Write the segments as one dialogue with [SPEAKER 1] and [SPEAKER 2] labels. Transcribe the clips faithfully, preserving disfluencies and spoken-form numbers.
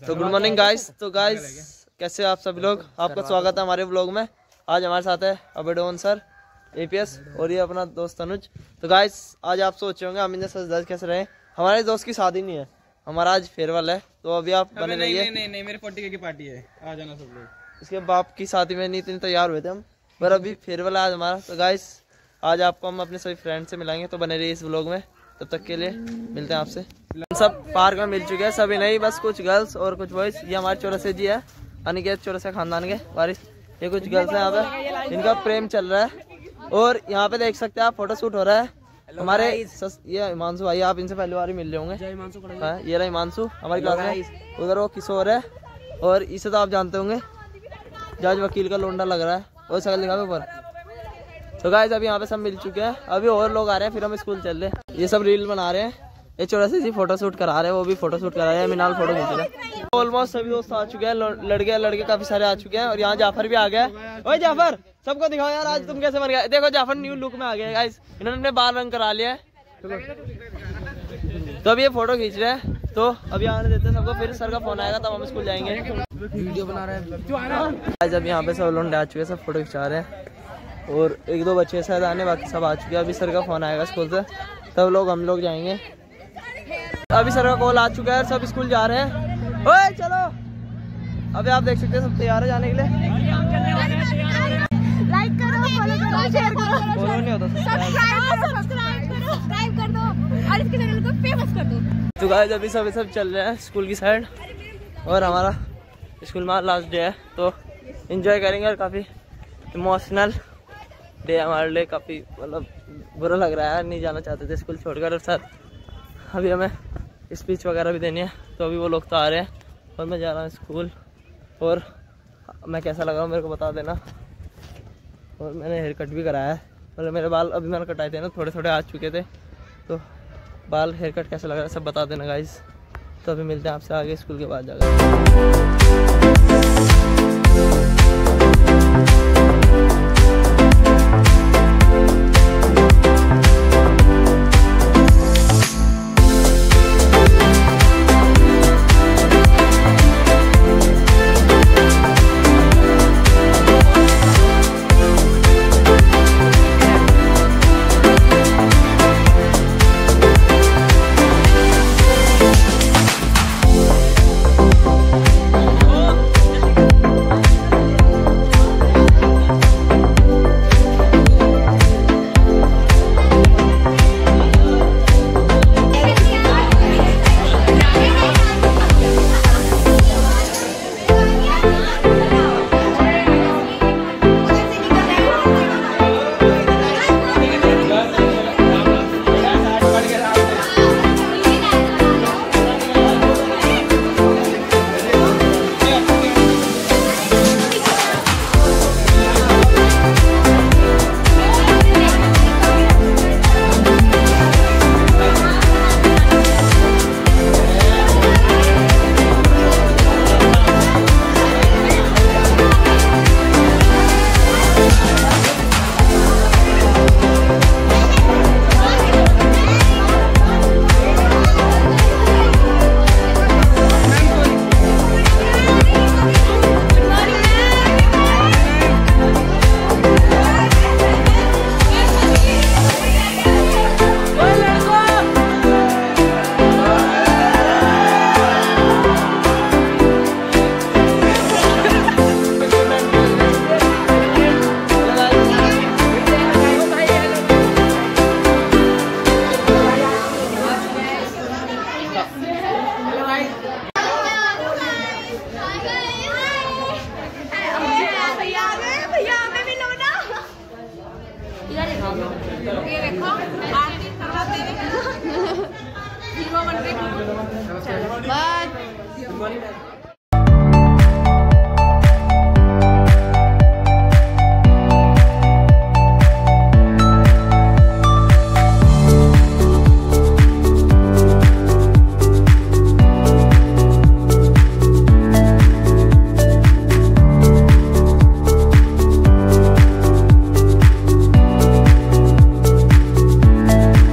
[SPEAKER 1] तो good morning guys. तो guys कैसे आप सभी लोग, आपका स्वागत है हमारे व्लॉग में। आज हमारे साथ है अबेडोन सर, एपीएस और ये अपना दोस्त अनुज। तो गाइस आज आप सोच रहे होंगे हम इन्हें सच दस कैसे रहे। हमारे दोस्त की शादी नहीं है, हमारा आज फेयरवेल है। तो अभी आप बने रहिए।
[SPEAKER 2] नहीं नहीं नहीं मेरे फोर्टी के की पार्टी है, आ जाना सब लोग।
[SPEAKER 1] इसके बाप की शादी में नहीं इतने तैयार हुए थे हम, पर अभी फेयरवेल है आज हमारा। तो गाइस आज आपको हम अपने सभी फ्रेंड से मिलाएंगे, तो बने रहिए इस व्लॉग में। तब तक के लिए मिलते हैं आपसे। सब पार्क में मिल चुके हैं, सभी नहीं बस कुछ गर्ल्स और कुछ बॉयज। ये हमारे चौरसे जी है, अनिकेत चौरसे खानदान के बारिश। ये कुछ गर्ल्स हैं यहाँ पे, इनका प्रेम चल रहा है। और यहाँ पे देख सकते हैं आप फोटो शूट हो रहा है हमारे सस, ये हिमांशु भाई, आप इनसे पहली बार ही मिल रहे होंगे। हाँ ये रहा हिमांशु हमारी क्लास में। उधर वो किशोर है, और इसे तो आप जानते होंगे, जज वकील का लोंडा लग रहा है और सकल लिखा ऊपर। तो गाइस अभी यहाँ पे सब मिल चुके हैं, अभी और लोग आ रहे हैं, फिर हम स्कूल चल रहे हैं। ये सब रील बना रहे हैं, ये चौरासी जी फोटो शूट करा रहे हैं, वो भी फोटो शूट करा रहे हैं, मिनाल फोटो खींच रहे हैं। ऑलमोस्ट सभी दोस्त आ चुके हैं, लड़के लड़के काफी सारे आ चुके हैं। और यहाँ जाफर भी आ गया है। ओए जाफर सबको दिखाओ यार आज तुम कैसे बन गया। देखो जाफर न्यू लुक में आ गया गाइस, इन्होंने अपने बाल रंग करा लिया है। तो अभी ये फोटो खींच रहे हैं, तो अभी आने देते हैं सबको, फिर सर का फोन आएगा तब हम स्कूल जाएंगे। वीडियो बना रहे हैं आज। अभी यहाँ पे सब लोग आ चुके हैं, सब फोटो खिंचा रहे हैं, और एक दो बच्चे शायद आने, बाकी सब आ चुके हैं। अभी सर का फोन आएगा स्कूल से, तब लोग हम लोग जाएंगे। अभी सर का कॉल आ चुका है, सब स्कूल जा रहे हैं। ओए चलो अभी आप देख सकते हैं सब तैयार है जाने के लिए।
[SPEAKER 3] लाइक करो, फॉलो करो, शेयर करो।
[SPEAKER 1] फॉलो नहीं होता,
[SPEAKER 3] सब्सक्राइब करो, सब्सक्राइब करो, सब्सक्राइब कर दो और इसके चैनल को फेमस कर दो।
[SPEAKER 1] तो गाइस अभी सब सब चल रहे हैं स्कूल की साइड, और हमारा स्कूल में लास्ट डे है, तो एंजॉय करेंगे। और काफ़ी इमोशनल डे हमारे लिए, काफ़ी मतलब बुरा लग रहा है, नहीं जाना चाहते थे स्कूल छोड़कर। और सर अभी हमें स्पीच वगैरह भी देनी है, तो अभी वो लोग तो आ रहे हैं और मैं जा रहा हूँ स्कूल। और मैं कैसा लग रहा हूँ मेरे को बता देना। और मैंने हेयर कट भी कराया है, मतलब मेरे बाल अभी मैंने कटाए थे ना, थोड़े थोड़े आ चुके थे, तो बाल हेयर कट कैसा लग रहा है सब बता देना गाइस। तो अभी मिलते हैं आपसे आगे स्कूल के बाद जाकर।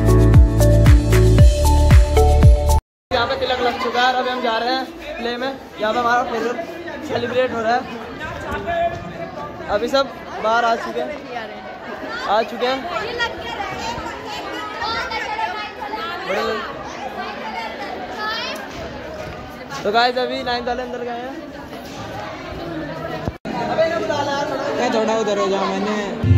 [SPEAKER 1] अभी हम जा रहे हैं प्ले में। यहाँ पे हमारा फेयरवेल सेलिब्रेट हो रहा है। अभी सब बाहर आ चुके हैं आ चुके हैं तो गाइस अभी नाइन्थ वाले अंदर गए हैं।
[SPEAKER 2] मैं थोड़ा उधर हो जाऊँ मैंने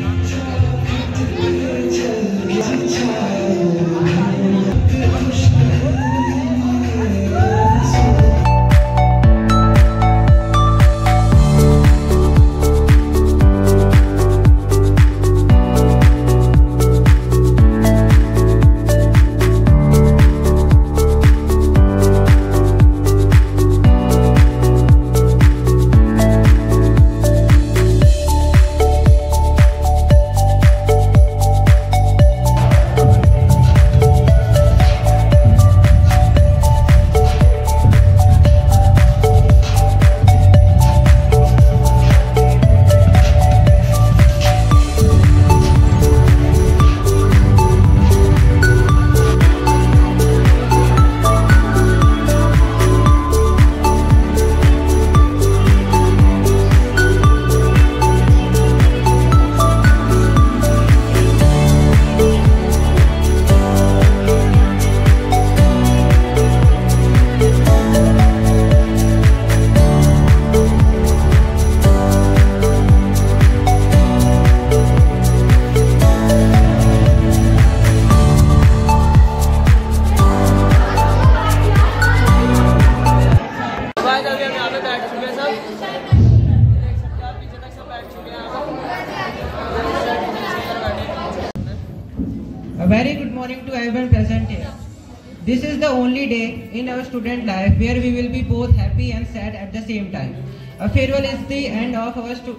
[SPEAKER 4] A very good morning to everyone present here. This is the only day in our student life where we will be both happy and sad at the same time. A farewell is the end of our stu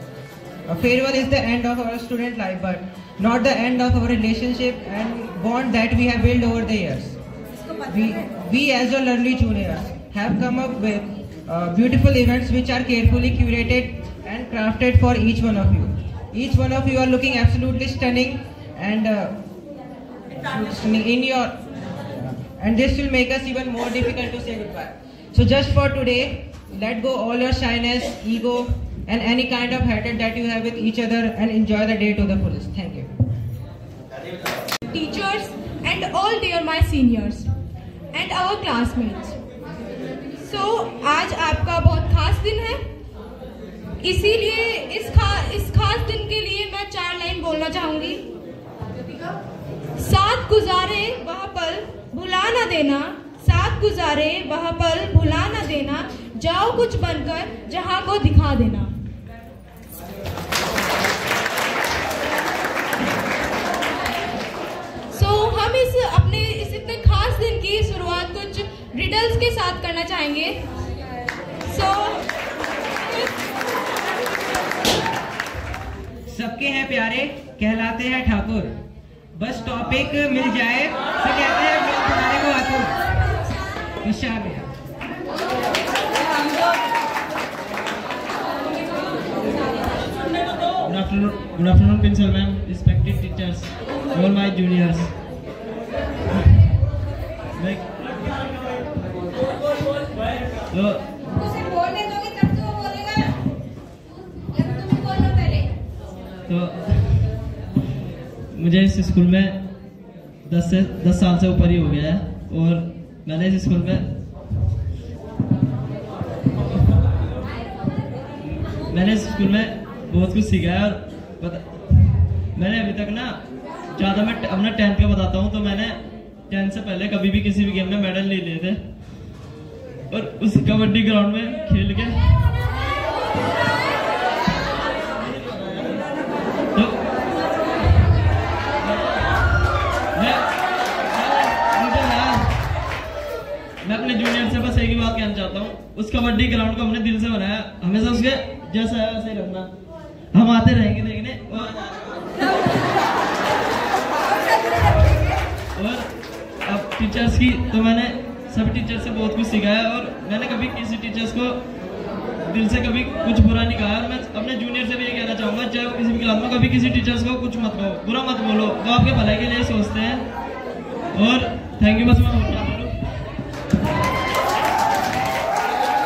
[SPEAKER 4] a farewell is the end of our student life, but not the end of our relationship and bond that we have built over the years. We, we as your lovely juniors have come up with uh, beautiful events which are carefully curated and crafted for each one of you. Each one of you are looking absolutely stunning and uh, in your and this will make us even more difficult to say goodbye. So just for today, let go all your shyness, ego and any kind of hatred that you have with each other and enjoy the day to the fullest. Thank you.
[SPEAKER 3] Teachers and all dear my seniors and our classmates. So आज आपका बहुत खास दिन है, इसीलिए इस खा इस खास दिन के लिए मैं चार लाइन बोलना चाहूंगी। साथ गुजारे वह पल भुला न देना, साथ गुजारे वह पल भुला न देना, जाओ कुछ बनकर जहां को दिखा देना। सो so, हम इस अपने इस इतने खास दिन की शुरुआत कुछ रिडल्स के साथ करना चाहेंगे। सो so,
[SPEAKER 4] सबके हैं प्यारे कहलाते हैं ठाकुर, बस टॉपिक मिल जाए तो कहते हैं मिल तुम्हारे को आतुर। निशान है।
[SPEAKER 2] Good afternoon, good afternoon, Principal Ma'am, respected teachers, all my juniors. Like, so,
[SPEAKER 3] बोलने दोगे तब तो वो बोलेगा, या तो तुम बोलो पहले।
[SPEAKER 2] तो मुझे इस स्कूल में दस से दस साल से ऊपर ही हो गया है और मैंने इस स्कूल में मैंने इस स्कूल में बहुत कुछ सीखा है और पता, मैंने अभी तक ना ज़्यादा मैं अपना टेंथ का बताता हूँ। तो मैंने टेंथ से पहले कभी भी किसी भी गेम में मेडल नहीं लिए थे और उस कबड्डी ग्राउंड में खेल के तो मैं मुझे ना मैं अपने जूनियर से बस एक ही बात कहना चाहता हूँ, उस कबड्डी ग्राउंड को हमने दिल से बनाया, हमेशा उसके जैसा है वैसे ही रखना। हम आते रहेंगे देखने और, और अब टीचर्स की तो मैंने सब टीचर से बहुत कुछ सीखा है और मैंने कभी किसी टीचर्स को दिल से कभी कुछ बुरा नहीं कहा। और मैं अपने जूनियर से भी ये कहना चाहूँगा, चाहे किसी भी क्लास में कभी किसी टीचर्स को कुछ मत कहो, बुरा मत बोलो, वो आपके भलाई के लिए सोचते हैं। और थैंक यू, बस मैं और क्या बोलूं।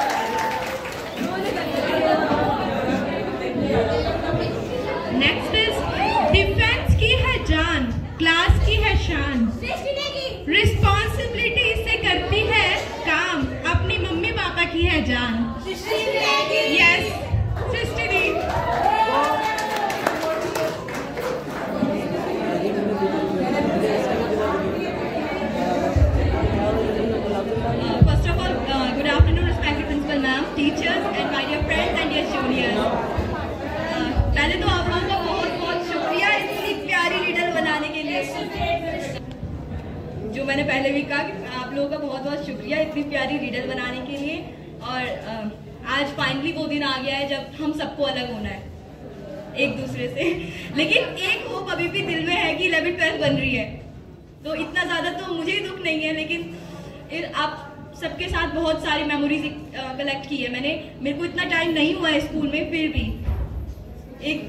[SPEAKER 3] जान। Yes Srishti di. First of all good afternoon respected principal ma'am, teachers and my dear friends and dear juniors. पहले तो आप लोगों का बहुत बहुत शुक्रिया इतनी प्यारी लीडर बनाने के लिए। जो मैंने पहले भी कहा कि आप लोगों का बहुत बहुत शुक्रिया इतनी प्यारी लीडर बनाने के लिए। और आज फाइनली वो दिन आ गया है जब हम सबको अलग होना है एक दूसरे से, लेकिन एक होप अभी भी दिल में है कि इलेवेंथ ट्वेल्थ बन रही है। तो इतना ज्यादा तो मुझे ही दुख नहीं है, लेकिन फिर आप सबके साथ बहुत सारी मेमोरीज कलेक्ट की है मैंने। मेरे को इतना टाइम नहीं हुआ है स्कूल में, फिर भी एक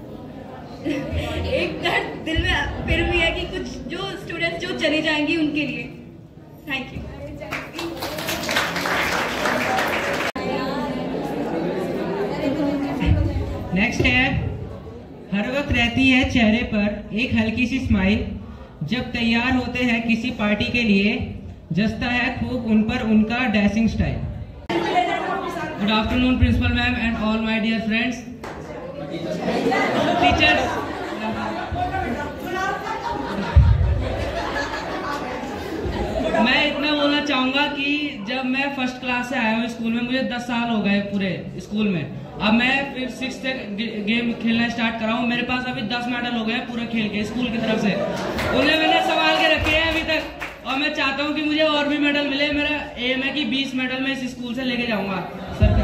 [SPEAKER 3] एक दर्द दिल में फिर भी है कि कुछ जो स्टूडेंट्स जो चले जाएंगे उनके लिए। Thank you.
[SPEAKER 4] नेक्स्ट है, हर वक्त रहती है चेहरे पर एक हल्की सी स्माइल, जब तैयार होते हैं किसी पार्टी के लिए जचता है खूब उन पर उनका dressing style.
[SPEAKER 2] Good afternoon principal ma'am and all my dear friends, teachers. मैं इतना बोलना चाहूंगा कि जब मैं फर्स्ट क्लास से आया हूँ स्कूल में, मुझे दस साल हो गए पूरे स्कूल में। अब मैं फिर सिक्स तक गेम खेलना स्टार्ट करा हूँ। मेरे पास अभी दस मेडल हो गए हैं पूरे खेल के स्कूल की तरफ से। उन्हें मैंने संभाल के रखे हैं अभी तक और मैं चाहता हूँ कि मुझे और भी मेडल मिले। मेरा एम है कि बीस मेडल मैं इस स्कूल से लेके जाऊंगा सर।